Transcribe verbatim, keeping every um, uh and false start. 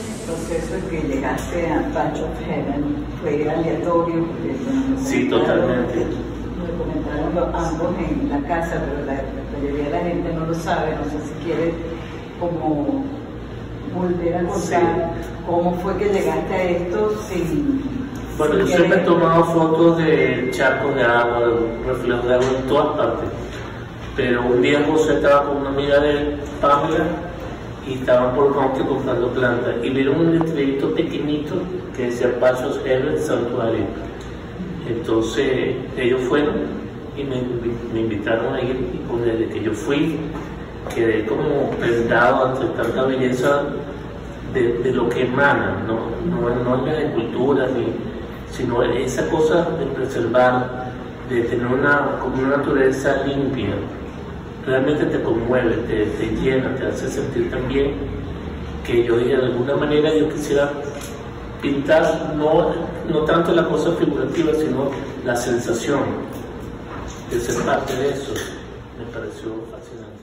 proceso en que llegaste a Patch of Heaven fue aleatorio? Porque, bueno, sí, totalmente. Me comentaron los, ambos en la casa, pero la, la mayoría de la gente no lo sabe. No sé si quieres como volver a contar sí. cómo fue que llegaste a esto sin... Bueno, yo siempre he tomado fotos de charcos de agua, de reflejos de agua en todas partes. Pero un día José estaba con una amiga de Pamela y estaban por Ronque comprando plantas y vieron un letrerito pequeñito que decía Patch of Heaven Santuario. Entonces ellos fueron y me, me invitaron a ir, y pues desde que yo fui quedé como prendado ante tanta belleza de, de lo que emana, no, no, no es la escultura, ni, sino esa cosa de preservar, de tener una, como una naturaleza limpia. Realmente te conmueve, te, te llena, te hace sentir también que yo de alguna manera yo quisiera pintar no, no tanto la cosa figurativa, sino la sensación de ser parte de eso. Me pareció fascinante.